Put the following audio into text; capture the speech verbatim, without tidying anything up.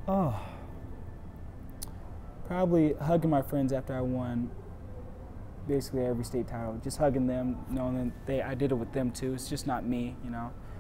Oh, probably hugging my friends after I won basically every state title. Just hugging them, knowing that they I did it with them too. It's just not me, you know.